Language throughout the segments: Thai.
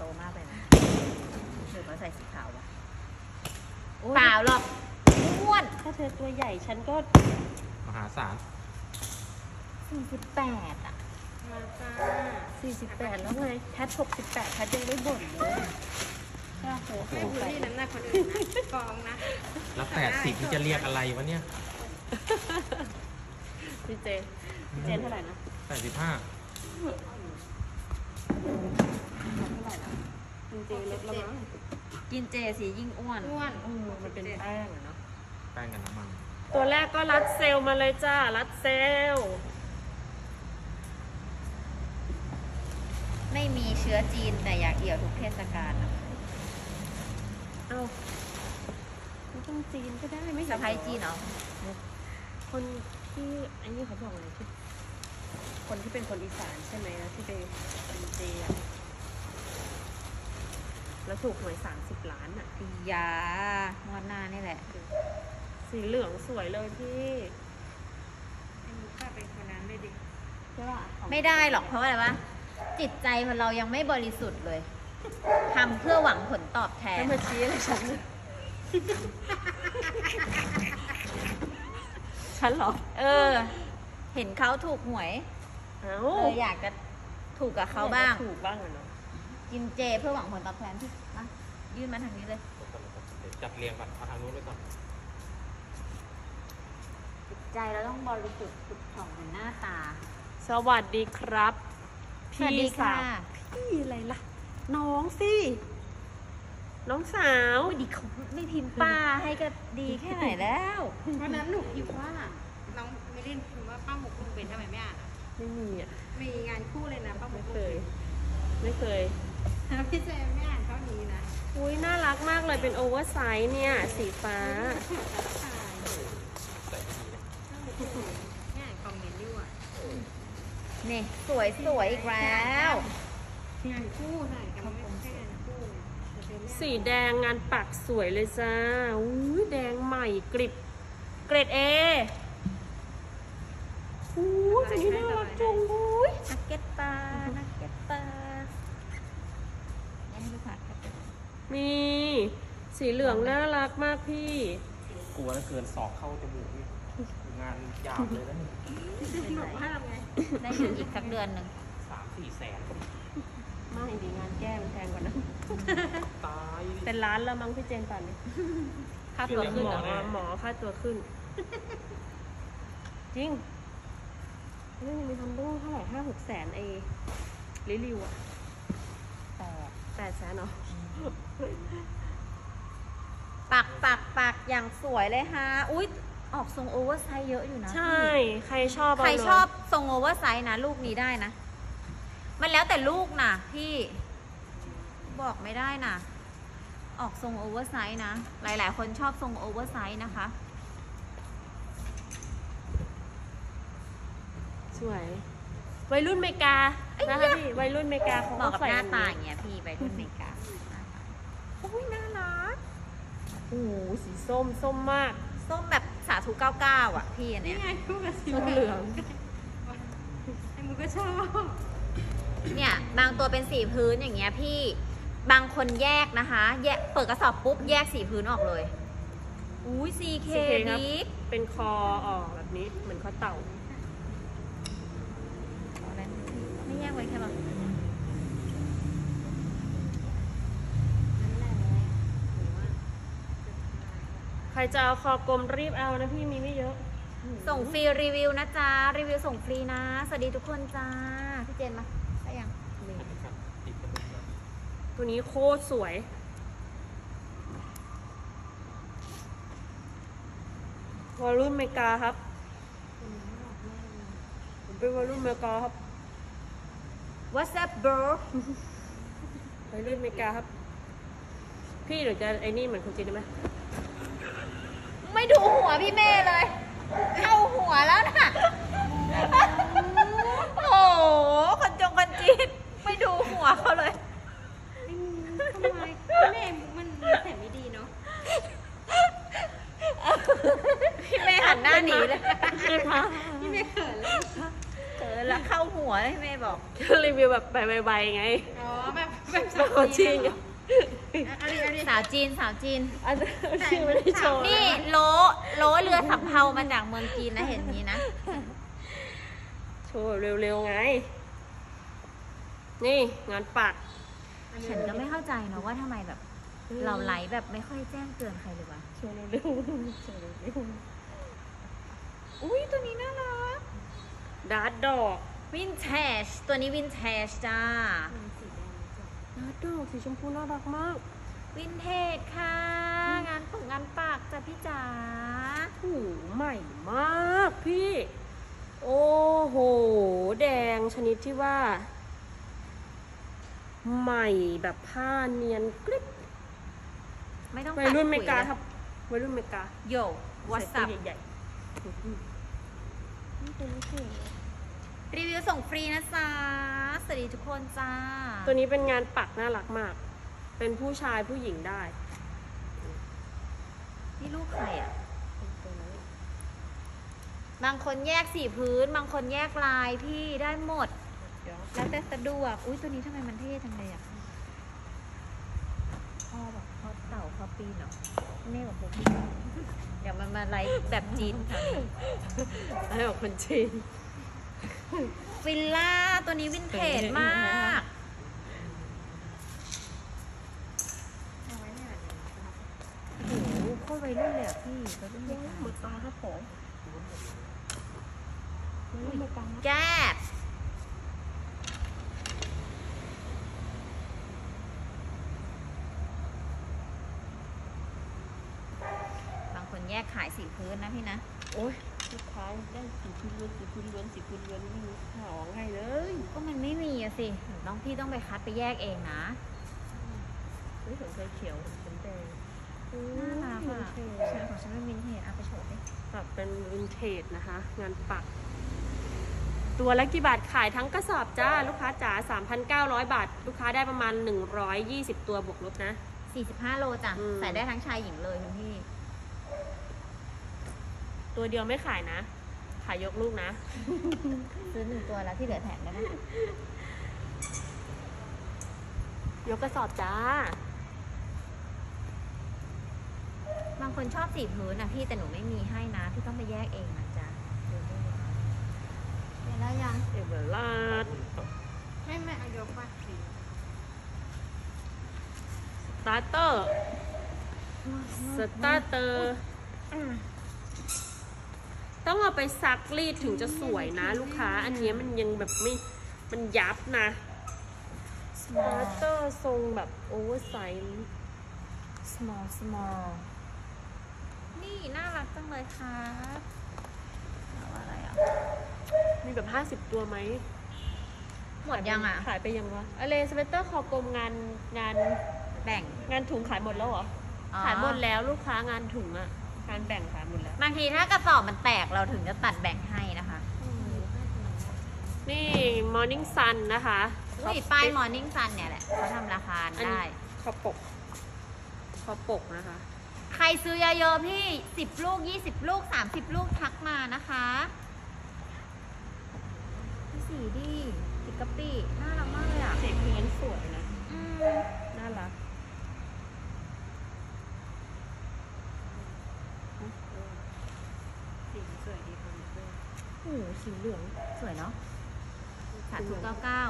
มากเลยนะหรือเขาใส่สีขาววะเปล่าหรอกอ้วนถ้าเธอตัวใหญ่ฉันก็มหาศาล 48อ่ะมาจ้า48แล้วไงแพท68แพทยังไม่บ่นเลยใช่โหไม่บูลลี่น้ำหนักคนอื่นนะฟ้องนะแล้ว80นี่จะเรียกอะไรวะเนี่ยพี่เจนเท่าไหร่นะ 85 เท่าไหร่นะจริงๆลดแล้วมั้งกินเจสียิ่งอ้วนมันเป็นแป้งอะเนาะแป้งกับน้ำมันตัวแรกก็รัดเซลมาเลยจ้ารัดเซลไม่มีเชื้อจีนแต่อยากเอี่ยวทุกเทศกาลเอ้าไม่ต้องจีนก็ได้ไม่สะพ้ายจีนเหรอคนที่อันนี้เขาบอกอะไรที่คนที่เป็นคนอีสานใช่ไหมนะที่ไปเป็นเจแล้วถูกหวย30 ล้านอ่ะยางวดหน้านี่แหละสีเหลืองสวยเลยพี่ไอ้มุกเป็นคนนั้นเลยดิไม่ได้หรอกเพราะอะไรวะจิตใจของเรายังไม่บริสุทธิ์เลยทำเพื่อหวังผลตอบแทนมาชี้อะไรฉันเหรอเห็นเขาถูกหวยอยากจะถูกกับเขาบ้างถูกบ้างเนาะกินเจเพื่อหวังผลตอบแทนที่มายื่นมาทางนี้เลยจัดเรียงก่อนเอาทางนู้นไว้ก่อนจิตใจเราต้องบริสุทธิ์ผุดผ่องเหมือนหน้าตาสวัสดีครับพี่สาวพี่อะไรล่ะน้องสิน้องสาวดีเขาไม่พิมพ์ป้าให้ก็ดีแค่ไหนแล้ววันนั้นหนูพิมพ์ว่าน้องไม่เล่นพิมพ์ว่าป้าหมกคงเป็นทำไมไม่อ่านไม่มีอ่ะมีงานคู่เลยนะป้าหมกไม่เคยพี่เจไม่อ่านเท่านี้นะอุ้ยน่ารักมากเลยเป็นโอเวอร์ไซส์เนี่ยสีฟ้าเนี่ยคอมเมนต์ด้วยนี่สวยอีกแล้วงานคู่หน่อยกันไม่ใช่งานคู่สีแดงงานปักสวยเลยจ้าอุ้ยแดงใหม่กริบเกรด A อู้สีน่ารักจังอุ้ยนักเก็ตปลามีสีเหลืองน่ารักมากพี่กลัวแล้วเกินศอกเข้าจมูกงานยาวเลยนะได้อยู่อีกสักเดือนหนึ่ง 3-4 แสนไม่ดีงานแก้มันแพงกว่านั้นตายเป็นล้านแล้วมั้งพี่เจนป่านนี้ค่าตัวขึ้นหมอค่าตัวขึ้นจริงนี่มีทำต้องเท่าไหร่5-6 แสนรีวิวอ่ะ8 แสนเนาะปักอย่างสวยเลยฮะอุ๊ยออกทรงโอเวอร์ไซส์เยอะอยู่นะใช่ใครชอบทรงโอเวอร์ไซส์นะลูกนี้ได้นะมันแล้วแต่ลูกนะพี่บอกไม่ได้นะออกทรงโอเวอร์ไซส์นะหลายๆคนชอบทรงโอเวอร์ไซส์นะคะสวยวัยรุ่นเมกานะคะพี่วัยรุ่นเมกาเขาเหมาะกับหน้าตาอย่างเงี้ยพี่วัยรุ่นเมกาโอ้ยน่ารักโอ้สีส้มมากส้มแบบสาธุ99อ่ะพี่อันเนี้ยนี่ไงคู่กับสีเหลืองไอ้มึงก็ชอบเนี่ยบางตัวเป็นสีพื้นอย่างเงี้ยพี่บางคนแยกนะคะแยกเปิดกระสอบปุ๊บแยกสีพื้นออกเลยอุ้ย CK ดีเป็นคอออกแบบนี้เหมือนคอเต่าไม่แยกไว้แค่หรอใครจะเอาคอกลมรีบเอานะพี่มีไม่เยอะส่งฟรีรีวิวนะจ๊ะรีวิวส่งฟรีนะสวัสดีทุกคนจ้าพี่เจนมาได้ยังตัวนี้โคตรสวยวอลลุ่มเมกาครับผมเป็นวอลลุ่มเมกาครับ What's up bro วอลลุ่มเมกาครับพี่หรือจะไอ้นี่เหมือนคุณจีนได้ไหมไม่ดูหัวพี่เมย์เลยเข้าหัวแล้วนะโอ้โหคนจีนไม่ดูหัวเขาเลยทำไมแม่มันแต่ไม่ดีเนาะพี่เมย์หันหน้าหนีเลยพี่เมย์เขินเลยแล้วเข้าหัวเลยพี่เมย์บอกรีวิวแบบใบไงอ๋อแบบแบบสาวจริงอันนี้สาวจีนสาวจีนอันนี้ไม่ได้โชว์นี่โลเรือสำเภามาจากเมืองจีนนะเห็นนี้นะโชว์เร็วๆไง นี่งานปักฉันก็ไม่เข้าใจเนอะว่าทำไมแบบ เราไลฟ์แบบไม่ค่อยแจ้งเตือนใครเลยวะโชว์เร็วๆโชว์เร็วอุ้ยตัวนี้น่ารักๆดาร์ดดอกวินเทจตัวนี้วินเทจจ้าดาร์ดดอกสีชมพูน่ารักมากวินเทจค่ะ งานงานปากจ้ะพี่จ๋าโอ้โหใหม่มากพี่ โอ้โห แดงชนิดที่ว่า ใหม่แบบผ้าเนียนกริบไม่ต้องวัยรุ่นเมกาตัดครับวัยรุ่นเมกาโยวัสใส่ดุตัวใหญ่ๆนี่ตัวนี้สวยนะรีวิวส่งฟรีนะจ๊ะ สวัสดีทุกคนจ้าตัวนี้เป็นงานปักน่ารักมาก เป็นผู้ชายผู้หญิงได้นี่ลูกใครอ่ะตัวนั้นบางคนแยกสีพื้น บางคนแยกลายพี่ได้หมดเดี๋ยวแล้วแต่สะดวก อุ้ยตัวนี้ทำไมมันเท่จังเลยอ่ะพ่อแบบพ่อเต่าพ่อปีนเหรอแม่บอกพวกพี่เดี๋ยวมันมาไลฟ์แบบจีนค่ะไอ้ของคนจีนวิลล่าตัวนี้วินเทจมาก โอ้โหโคตรวัยรุ่นเลยอ่ะพี่วัยรุ่นเลยหมดตาครับผมวัยรุ่นเมกาแก๊สบางคนแยกขายสีพื้นนะพี่นะโอ้ยลูกค้าได้สีพื้นล้วนสีพื้นล้วนสีพื้นล้วนไม่มีหาง่ายเลยก็มันไม่มีอะสิพี่ต้องไปคัดไปแยกเองนะนี่ของไฟเขียวเป็นแดงน่ารักอ่ะใช่ของฉันเป็นวินเทจเอาไปโชว์ดิแบบเป็นวินเทจนะคะ งานปัก ตัวละกี่บาทขายทั้งกระสอบจ้า ลูกค้าจ๋า 3,900 บาท ลูกค้าได้ประมาณ 120 ตัวบวกลบนะ 45 โลจ้ะอืมใส่ได้ทั้งชายหญิงเลยคุณพี่ตัวเดียวไม่ขายนะ ขายยกลูกนะซื้อ1 ตัวแล้วที่เหลือแถมได้ไหมยกกระสอบจ้าบางคนชอบสีพื้นนะพี่แต่หนูไม่มีให้นะ พี่ต้องไปแยกเองนะจ๊ะเดี๋ยวได้ยังเอเวอร์ลาดไม่เอายกมาสีสตาร์เตอร์ สตาร์เตอร์ ต้องเอาไปซักรีดถึงจะสวยนะ ลูกค้า อันเนี้ยมันยังแบบไม่ มันยับนะ สตาร์เตอร์ทรงแบบโอเวอร์ไซส์ small นี่น่ารักจังเลยครับเอาอะไรอ่ะมีแบบ 50 ตัวไหมหมดยังอ่ะขายไปยังวะอะไรสเวตเตอร์คอกลมงานแบ่งงานถุงขายหมดแล้วเหรออ๋อขายหมดแล้วลูกค้างานถุงอะงานแบ่งขายหมดแล้วบางทีถ้ากระสอบมันแตกเราถึงจะตัดแบ่งให้นะคะนี่ Morning Sun นะคะอุ้ยป้าย Morning Sun เนี่ยแหละเขาทำราคาอันได้นี้คอปกนะคะใครซื้อเยอะๆพี่ 10 ลูก 20 ลูก 30 ลูกทักมานะคะพี่สีดิติดกะปิน่ารักมากเลยอ่ะสีพื้นสวยนะอืมน่ารักสีสวยดีค่ะโอ้โหสีเหลืองสวยเนาะ399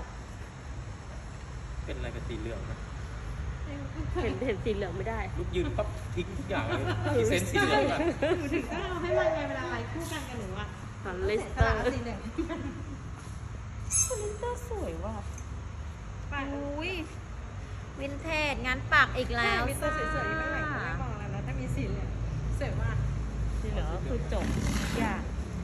เป็นอะไรกับสีเหลืองนะเห็นสีเหลืองไม่ได้ลูกยืนปั๊บทิ้งทุกอย่างเลยพรีเซนต์สีเหลืองก่อนหนูถึงก็เอาให้มันไงเวลาไลฟ์คู่กันกับหนูอ่ะฮอลลิสสเตอลัร์บสีเหลืองฮอลลิสเตอร์สวยว่ะอุ้ยวินเทจงานปักอีกแล้วมีตัวสวยๆข้างหลังเขาไม่มองแล้วนะถ้ามีสีเหลืองสวยมากสีเหลืองก็คือจบยาก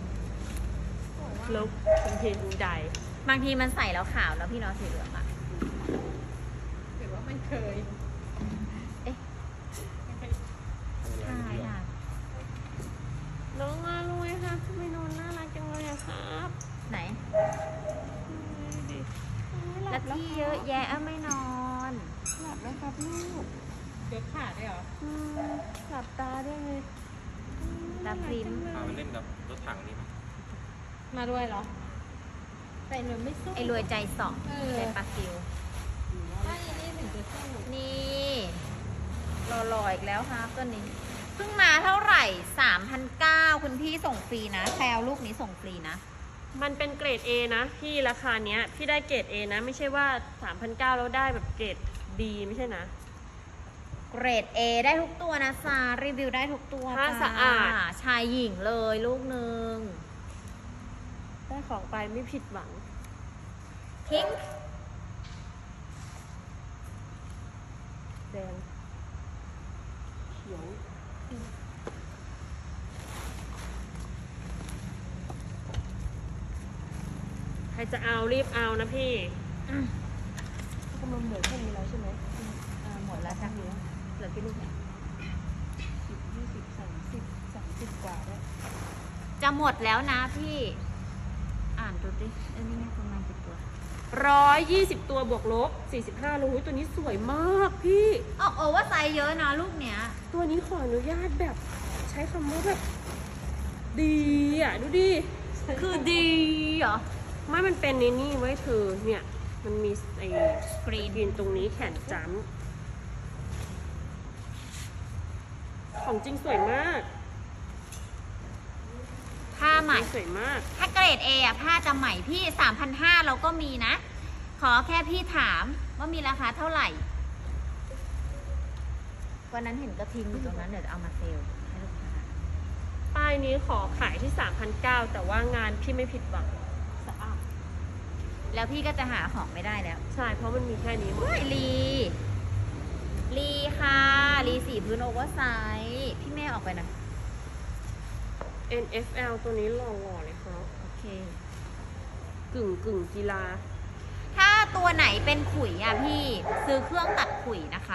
ลุกเป็นเพลงใดบางทีมันใส่แล้วขาวแล้วพี่เน้องสีเหลืองอ่ะหรือว่ามันเคยเอ๊ะใช่ค่ะน้องมาลุยค่ะทำไมนอนน่ารักจังเลยอะครับไหนดิแล้วที่เยอะแยะไม่นอนหลับแล้วครับลูกยกขาได้เหรอหลับตาได้เลยตาพริมพาไปเล่นกับรถถังนี่ไหมมาด้วยเหรอ แต่หนูไม่สู้ไอ้รวยใจสองเออใจปลาซิวไม่นี่นี่หล่อๆอีกแล้วครับตัวนี้เพิ่งมาเท่าไหร่ 3,900คุณพี่ส่งฟรีนะใครเอาลูกนี้ส่งฟรีนะมันเป็นเกรด A นะพี่ราคาเนี้ยพี่ได้เกรด A นะไม่ใช่ว่า 3,900 แล้วได้แบบเกรด B ไม่ใช่นะเกรด A ได้ทุกตัวนะซารีวิวได้ทุกตัวถ้าจ้สะอาดชายหญิงเลยลูกหนึ่งได้ของไปไม่ผิดหวังทิ้งแดงเขียวใครจะเอารีบเอานะพี่กำลังเหลือแค่นี้แล้วใช่ไหมหมดแล้วจ้ะเหลือกี่ลูกเนี่ย 10 20 30 กว่าได้จะหมดแล้วนะพี่ อ่านดูดิอันนี้ไงประมาณกี่ตัว 120 ตัวบวกลบ 45 รูตัวนี้สวยมากพี่อ๋อโอเวอร์ไซส์เยอะนะลูกเนี้ยตัวนี้ขออนุญาตแบบใช้คำว่าแบบดีอ่ะ ดูดิคือดีเหรอไม่มันเป็นในนี่ไว้เธอเนี่ย มันมีไอ้สกรีนยืนตรงนี้แขนจ้ำของจริงสวยมากผ้าใหม่สวยมากถ้าเกรด A อ่ะผ้าจะใหม่พี่ 3,500เราก็มีนะ ขอแค่พี่ถามว่ามีราคาเท่าไหร่ วันนั้นเห็นกระทิงอยู่ตรงนั้นเดี๋ยวเอามาเซลล์ให้ลูกค้าป้ายนี้ขอขายที่ 3,900 แต่ว่างานพี่ไม่ผิดหวังสะอาดแล้วพี่ก็จะหาของไม่ได้แล้วใช่ เพราะมันมีแค่นี้หมดเฮ้ยลีค่ะลีสีพื้นโอเวอร์ไซส์พี่แม่ออกไปหนะ NFL ตัวนี้หล่อๆเลยครับโอเคกึ่งกีฬาถ้าตัวไหนเป็นขุยอ่ะพี่ซื้อเครื่องตัดขุยนะคะ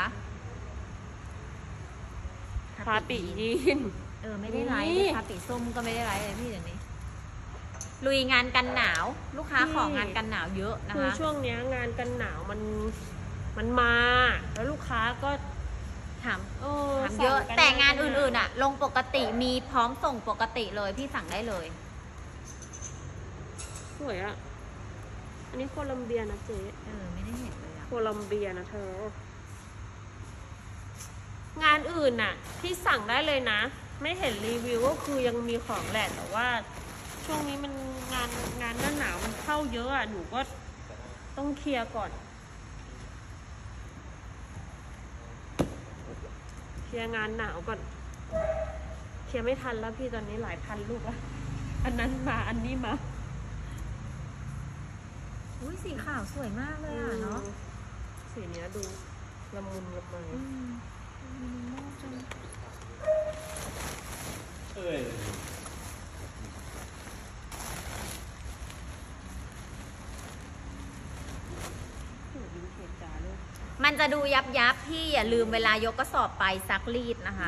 คาปิยีนไม่ได้ไลฟ์นี่คาปิส้มก็ไม่ได้ไลฟ์เลยพี่เดี๋ยวนี้ ลุยงานกันหนาว ลูกค้าของงานกันหนาวเยอะนะคือคะช่วงเนี้ยงานกันหนาวมันมา แล้วลูกค้าก็ถามเออถามเยอะสั่กัแต่งานอื่นๆอ่ะ ลงปกติมีพร้อมส่งปกติเลยพี่สั่งได้เลยสวยอ่ะ อันนี้โคลัมเบียนะเจ๊ไม่ได้เห็นเลยอ่ะโคลัมเบียนะเธอ งานอื่นน่ะ ที่สั่งได้เลยนะ ไม่เห็นรีวิวก็คือยังมีของแหละแต่ว่า ช่วงนี้มันงานหน้าหนาวมันเข้าเยอะอ่ะหนูก็ต้องเคลียร์ก่อน เคลียร์งานหนาวก่อน เคลียร์ไม่ทันแล้วพี่ตอนนี้หลายพันลูกแล้วอันนั้นมาอันนี้มาอุ้ยสีขาวสวยมากเลยอ่ะเนาะสีเนี้ยดูละมุนละไมมินิมอลจังเอ้ยโอ้วินเทจจ๋าเลยมันจะดูยับพี่อย่าลืมเวลายกกระสอบไปซักรีดนะคะ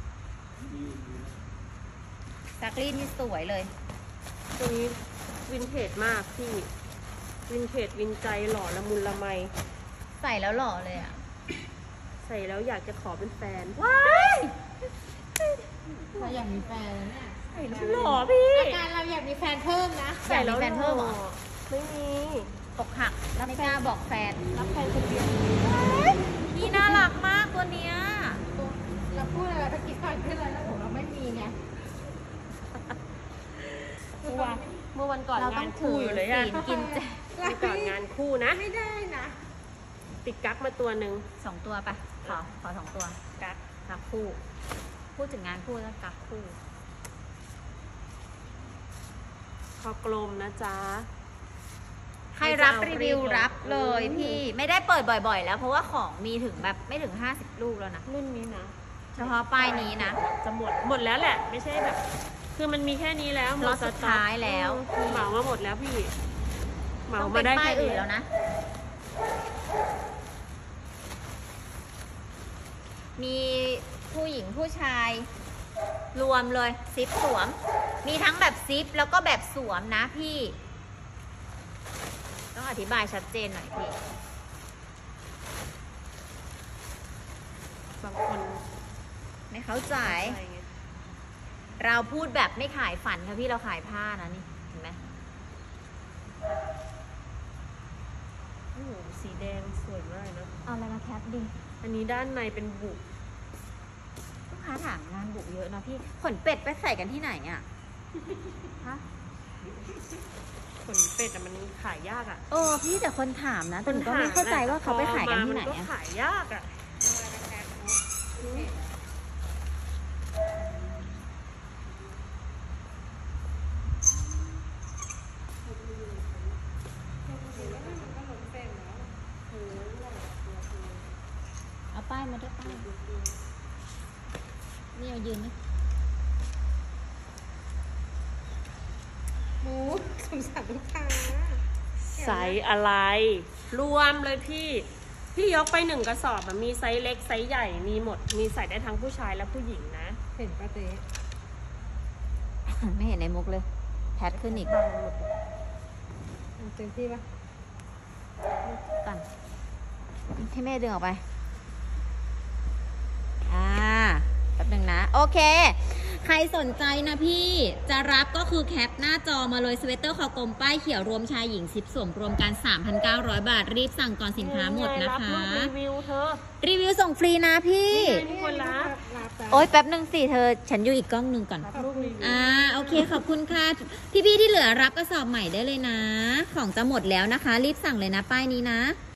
ซักรีดนี่สวยเลยตัวนี้วินเทจมากพี่วินเทจวินใจหล่อละมุนละไมใส่แล้วหล่อเลยอ่ะใส่แล้วอยากจะขอเป็นแฟนว้ายเราอยากมีแฟนเนี่ยใส่แล้วหล่อพี่อาการเราอยากมีแฟนเพิ่มนะอยากมีแฟนเพิ่มเหรอไม่มีอกหักแล้วไม่กล้าบอกแฟนรับแฟนคนเดียวพี่น่ารักมากตัวเนี้ยเราพูดอะไรไปคิดก่อนขึ้นเลยแล้วผมเราไม่มีไงเมื่อวันก่อนเราต้งาอน งคู่อยู่เลยอะถือศีลกินเจเมื่อก่อนงานคู่นะไม่ได้นะติดกั๊กมาตัวหนึ่ง 2 ตัวไปขอ2 ตัวกั๊กกักคู่ พูดถึงงานคู่แล้วกักคู่คอกลมนะจ๊ะให้รับไม่รีจะเอาวิวรีบรับเลยอืมพี่ไม่ได้เปิดบ่อยๆ แล้วเพราะว่าของมีถึงแบบไม่ถึง50 ลูกแล้วนะรุ่นนี้นะเฉพาะป้ายนี้นะจะหมดแล้วแหละ ไม่ใช่แบบ คือมันมีแค่นี้แล้วหมล็อดตสุดท้ายแล้วเหมามาหมดแล้วพี่ เหมาต้องมาเป็นได้ป้ายแค่อื่นี้นแล้วนะ มีผู้หญิงผู้ชาย รวมเลยซิปสวม มีทั้งแบบซิปแล้วก็แบบสวมนะพี่ ต้องอธิบายชัดเจนหน่อยพี่บางคนไม่เข้าใจอะไรเงี้ยเราพูดแบบไม่ขายฝันค่ะพี่เราขายผ้านะนี่ เห็นไหมหสีแดงสวยมากนะเอาอะไรมาแคปดิอันนี้ด้านในเป็นบุลูกค้าถามงานบุเยอะนะพี่ขนเป็ดไปใส่กันที่ไหนอ่ะฮะขนเป็ดอะมันขายยากอะพี่แต่คนถามนะแต่หนูก็ไม่เข้าใจว่าเขาไปขายกันที่ไหนมัก็อ่ะขายยากอะเอาป้ายมาด้วยป้ายนี่เอายืนไหมหมูสงสารลูกค้าไซส์อะไร รวมเลยพี่ พี่ยกไป1กระสอบอะมีไซส์เล็กไซส์ใหญ่มีหมด มีใส่ได้ทั้งผู้ชายและผู้หญิงนะเห็นปะเจ๊ไม่เห็นในมุกเลยแพทขึ้นอีกเต็มที่ปะก่อนให้แม่ดึงออกไปแป๊บหนึ่งนะ โอเค ใครสนใจนะพี่จะรับก็คือแคปหน้าจอมาเลยสเวตเตอร์คอกลมป้ายเขียวรวมชายหญิงซิปสวมรวมกัน 3,900 บาท รีบสั่งก่อนสินค้าหมดนะรับคะรูปรีวิวเธอรีวิวส่งฟรีนะพี่นี่คนละรับจ้ะโอ๊ยแป๊บหนึ่งสิเธอฉันอยู่อีกกล้องหนึ่งก่อนรับรูปรีวิวโอเคขอบคุณค่ะ พี่ๆที่เหลือรับกระสอบใหม่ได้เลยนะ ของจะหมดแล้วนะคะ รีบสั่งเลยนะป้ายนี้นะ